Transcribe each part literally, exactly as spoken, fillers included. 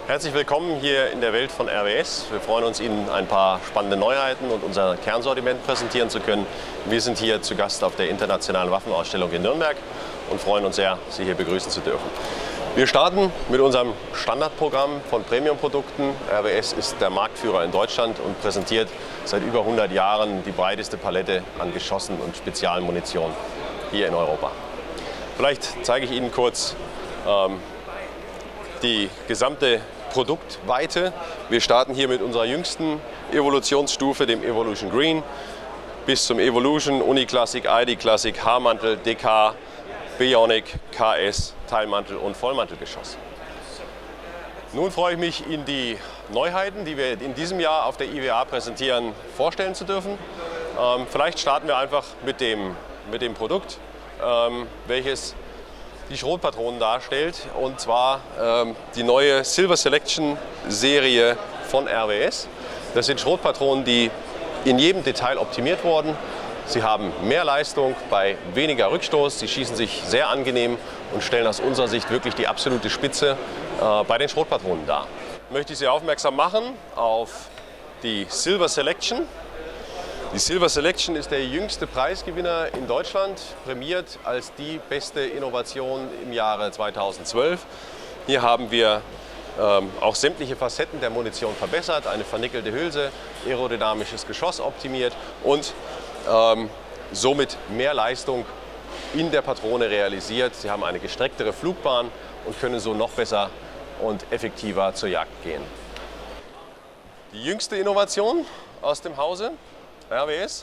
Herzlich willkommen hier in der Welt von R W S. Wir freuen uns, Ihnen ein paar spannende Neuheiten und unser Kernsortiment präsentieren zu können. Wir sind hier zu Gast auf der Internationalen Waffenausstellung in Nürnberg und freuen uns sehr, Sie hier begrüßen zu dürfen. Wir starten mit unserem Standardprogramm von Premium-Produkten. R W S ist der Marktführer in Deutschland und präsentiert seit über hundert Jahren die breiteste Palette an Geschossen und Spezialmunition hier in Europa. Vielleicht zeige ich Ihnen kurz ähm, die gesamte Produktweite. Wir starten hier mit unserer jüngsten Evolutionsstufe, dem Evolution Green, bis zum Evolution, Uni-Classic, I D Classic, Haarmantel, D K, Bionic, K S, Teilmantel und Vollmantelgeschoss. Nun freue ich mich, Ihnen die Neuheiten, die wir in diesem Jahr auf der I W A präsentieren, vorstellen zu dürfen. Ähm, vielleicht starten wir einfach mit dem, mit dem Produkt, ähm, welches die Schrotpatronen darstellt, und zwar ähm, die neue Silver Selection Serie von R W S. Das sind Schrotpatronen, die in jedem Detail optimiert wurden. Sie haben mehr Leistung bei weniger Rückstoß, sie schießen sich sehr angenehm und stellen aus unserer Sicht wirklich die absolute Spitze äh, bei den Schrotpatronen dar. Möchte ich Sie aufmerksam machen auf die Silver Selection. Die Silver Selection ist der jüngste Preisgewinner in Deutschland, prämiert als die beste Innovation im Jahre zweitausendzwölf. Hier haben wir ähm, auch sämtliche Facetten der Munition verbessert, eine vernickelte Hülse, aerodynamisches Geschoss optimiert und ähm, somit mehr Leistung in der Patrone realisiert. Sie haben eine gestrecktere Flugbahn und können so noch besser und effektiver zur Jagd gehen. Die jüngste Innovation aus dem Hause R W S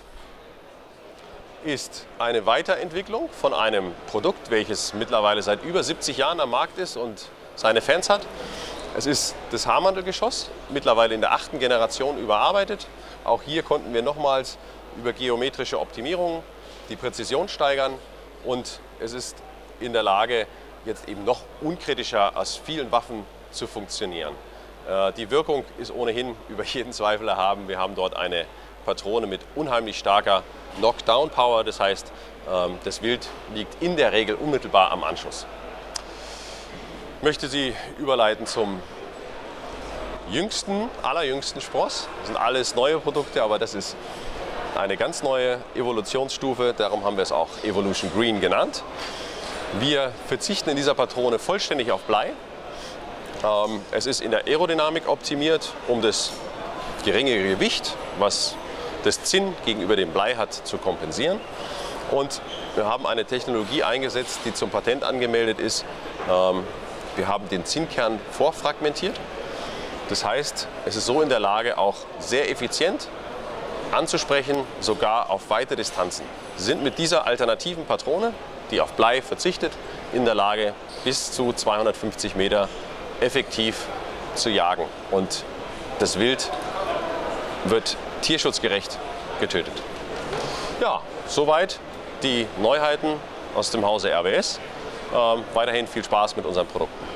ist eine Weiterentwicklung von einem Produkt, welches mittlerweile seit über siebzig Jahren am Markt ist und seine Fans hat. Es ist das Haarmantelgeschoss, mittlerweile in der achten Generation überarbeitet. Auch hier konnten wir nochmals über geometrische Optimierungen die Präzision steigern und es ist in der Lage, jetzt eben noch unkritischer aus vielen Waffen zu funktionieren. Die Wirkung ist ohnehin über jeden Zweifel erhaben. Wir haben dort eine Patrone mit unheimlich starker Knockdown-Power, das heißt, das Wild liegt in der Regel unmittelbar am Anschuss. Ich möchte Sie überleiten zum jüngsten, allerjüngsten Spross. Das sind alles neue Produkte, aber das ist eine ganz neue Evolutionsstufe, darum haben wir es auch Evolution Green genannt. Wir verzichten in dieser Patrone vollständig auf Blei. Es ist in der Aerodynamik optimiert, um das geringere Gewicht, was das Zinn gegenüber dem Blei hat, zu kompensieren. Und wir haben eine Technologie eingesetzt, die zum Patent angemeldet ist. Wir haben den Zinnkern vorfragmentiert. Das heißt, es ist so in der Lage, auch sehr effizient anzusprechen, sogar auf weite Distanzen. Sie sind mit dieser alternativen Patrone, die auf Blei verzichtet, in der Lage, bis zu zweihundertfünfzig Meter effektiv zu jagen. Und das Wild wird tierschutzgerecht getötet. Ja, soweit die Neuheiten aus dem Hause R W S. Ähm, weiterhin viel Spaß mit unseren Produkten.